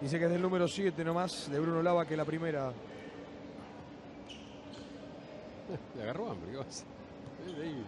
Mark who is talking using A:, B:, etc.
A: Dice que es del número 7 nomás, de Bruno Lava, que la primera.
B: Le agarró hambre, ¿qué vas?